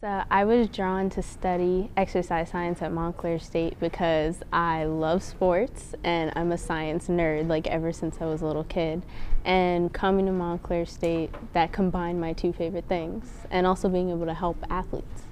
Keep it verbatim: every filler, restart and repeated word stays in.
So I was drawn to study exercise science at Montclair State because I love sports and I'm a science nerd like ever since I was a little kid. And coming to Montclair State, that combined my two favorite things and also being able to help athletes.